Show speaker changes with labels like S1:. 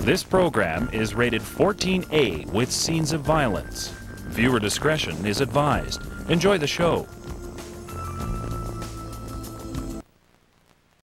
S1: This program is rated 14A with scenes of violence. Viewer discretion is advised. Enjoy the show.